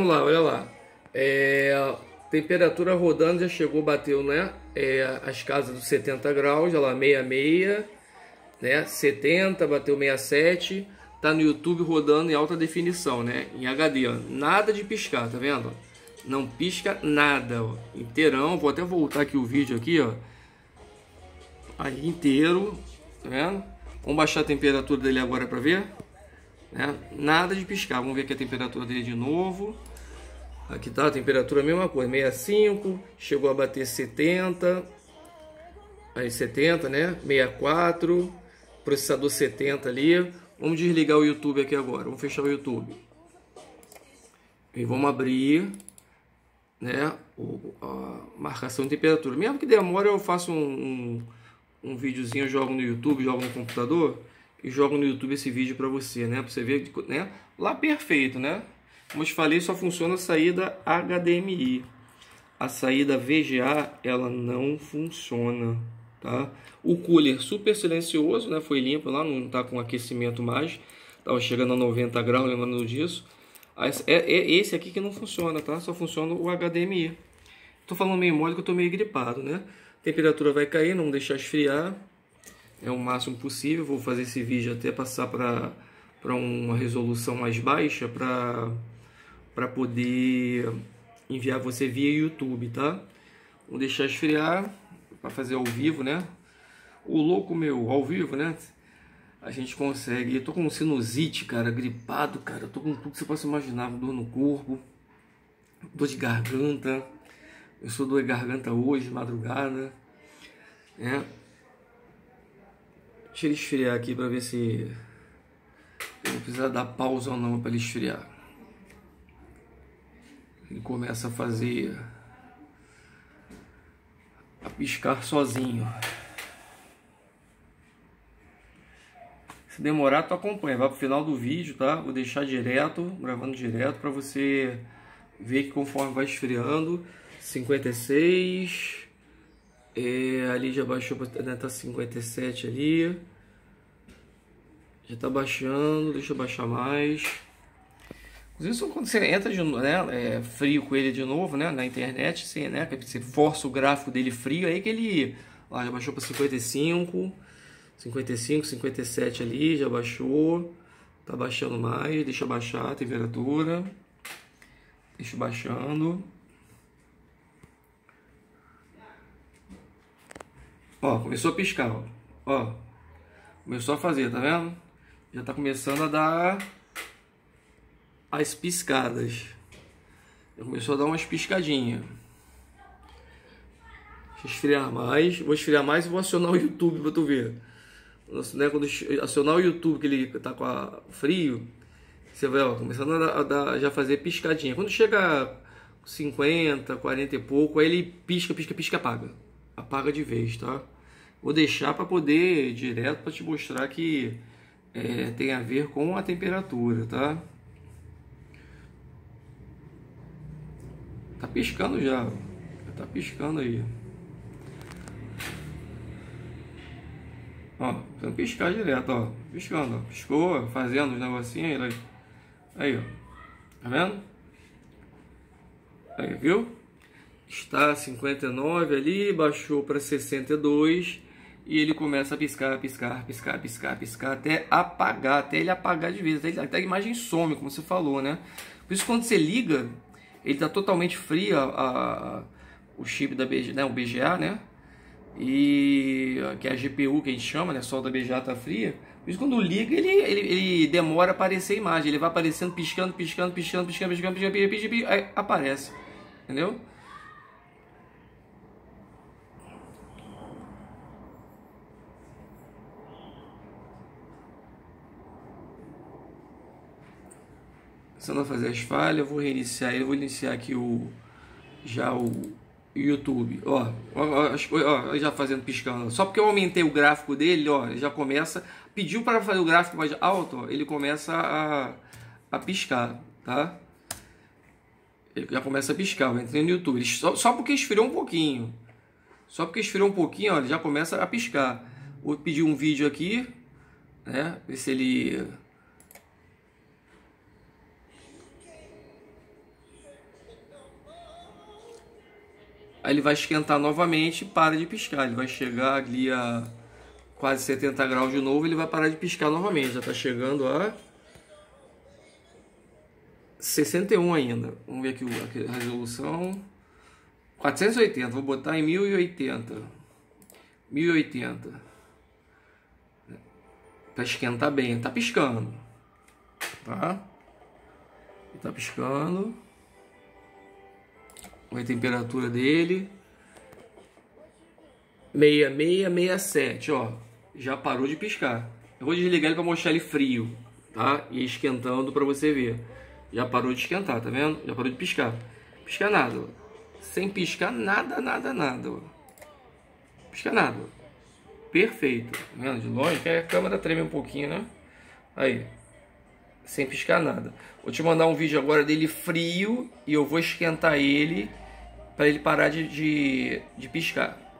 Vamos lá, olha lá. Temperatura rodando já chegou, bateu, né? As casas dos 70 graus, olha lá, 66, né? 70, bateu 67. Tá no YouTube rodando em alta definição, né? Em HD, ó. Nada de piscar, tá vendo? Não pisca nada, ó. Inteirão. Vou até voltar aqui o vídeo aqui, ó. Aí inteiro, tá vendo? Vamos baixar a temperatura dele agora para ver, né? Nada de piscar. Vamos ver aqui a temperatura dele de novo. Aqui tá a temperatura, a mesma coisa, 65, chegou a bater 70, aí 70, né? 64, processador 70 ali. Vamos desligar o YouTube aqui agora, vamos fechar o YouTube. E vamos abrir, né, a marcação de temperatura. Mesmo que demore, eu faço um videozinho, eu jogo no YouTube, jogo no computador e jogo no YouTube esse vídeo para você, né? Para você ver, né? Lá perfeito, né? Como eu te falei, só funciona a saída HDMI. A saída VGA, ela não funciona, tá? O cooler super silencioso, né? Foi limpo lá, não tá com aquecimento mais. Tava chegando a 90 graus, lembrando disso. É esse aqui que não funciona, tá? Só funciona o HDMI. Tô falando meio mole que eu tô meio gripado, né? A temperatura vai cair, não deixar esfriar. É o máximo possível. Vou fazer esse vídeo até passar para uma resolução mais baixa para poder enviar você via YouTube, tá? Vou deixar esfriar para fazer ao vivo, né? O louco meu, ao vivo, né? A gente consegue. Eu tô com sinusite, cara, gripado, cara. Eu tô com tudo que você possa imaginar, dor no corpo, dor de garganta. Eu sou dor de garganta hoje, madrugada, né? Deixa ele esfriar aqui para ver se eu não precisa dar pausa ou não para ele esfriar. Ele começa a piscar sozinho. Se demorar, tu acompanha, vai pro final do vídeo, tá? Vou deixar direto, gravando direto para você ver que conforme vai esfriando. 56, ali já baixou para, né, tá 57 ali. Já tá baixando, deixa eu baixar mais. Inclusive, quando você entra de, né, frio com ele de novo, né, na internet, assim, né, que você força o gráfico dele frio, aí que ele, ó, já baixou para 55, 57 ali, já baixou, tá baixando mais, deixa baixar a temperatura, deixa baixando. Ó, começou a piscar, ó, começou a fazer, tá vendo? Já tá começando a dar as piscadas. Já começou a dar umas piscadinhas. Deixa eu esfriar mais. Vou esfriar mais e vou acionar o YouTube pra tu ver. Né, quando acionar o YouTube, que ele tá com frio, você vai, ó, começando já fazer piscadinha. Quando chega 50, 40 e pouco, aí ele pisca, apaga. Apaga de vez, tá? Vou deixar para poder ir direto para te mostrar que tem a ver com a temperatura, tá? Tá piscando já, tá piscando aí. Ó, tem que piscar direto, ó, piscando, ó. Piscou, fazendo os negocinhos aí, ó, tá vendo? Aí, viu? Está 59 ali, baixou para 62 e ele começa a piscar até apagar, até ele apagar de vez, até a imagem some, como você falou, né? Por isso, quando você liga, ele está totalmente frio, o chip da BGA, né, o BGA, né? E que é a GPU que a gente chama, né? Só da BGA tá fria. Por isso, quando liga, ele demora a aparecer a imagem, ele vai aparecendo, piscando, aí aparece, entendeu? Se não fazer as falhas, eu vou reiniciar ele. Vou iniciar aqui o YouTube. Ó, já fazendo piscando. Só porque eu aumentei o gráfico dele, ó, ele já começa. Pediu para fazer o gráfico mais alto, ó, ele começa a piscar, tá? Ele já começa a piscar. Eu entrei no YouTube. Ele, só porque esfriou um pouquinho. Só porque esfriou um pouquinho, ó, ele já começa a piscar. Vou pedir um vídeo aqui, né? Ver se ele. Aí ele vai esquentar novamente e para de piscar. Ele vai chegar ali a quase 70 graus de novo, ele vai parar de piscar novamente. Já está chegando a 61 ainda. Vamos ver aqui a resolução. 480, vou botar em 1080. 1080. Para esquentar bem, tá piscando. Tá? Tá piscando. Olha a temperatura dele. 66, 67, ó. Já parou de piscar. Eu vou desligar ele para mostrar ele frio, tá? E esquentando para você ver. Já parou de esquentar, tá vendo? Já parou de piscar. Pisca nada, ó. Sem piscar nada, ó. Pisca nada, ó. Perfeito. Tá vendo? De longe, que a câmera treme um pouquinho, né? Aí. Sem piscar nada. Vou te mandar um vídeo agora dele frio e eu vou esquentar ele para ele parar de piscar.